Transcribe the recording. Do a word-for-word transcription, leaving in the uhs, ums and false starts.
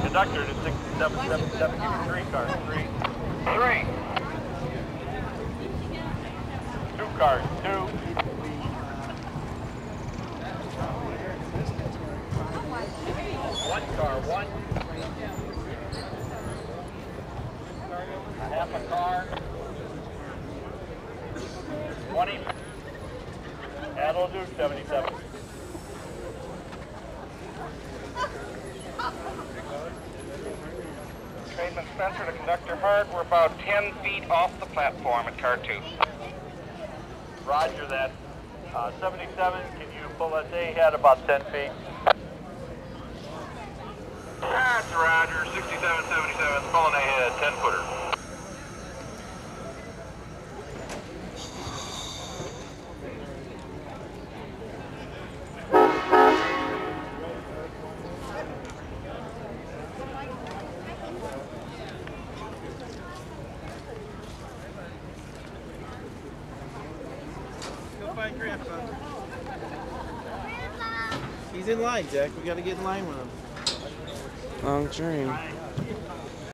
conductor to sixty-seven seventy-seven, give me three cars. Three. Three. Two cars. Two. One car. One. A half a car. twenty. That'll do, seventy-seven. Tradesman Spencer to Conductor Hart. We're about ten feet off the platform at car two. Roger that. Uh, seventy-seven, can you pull us ahead about ten feet? That's Roger. sixty-seven seventy-seven, pulling ahead, ten footer. Grandpa. He's in line, Jack. We gotta get in line with him. Long train.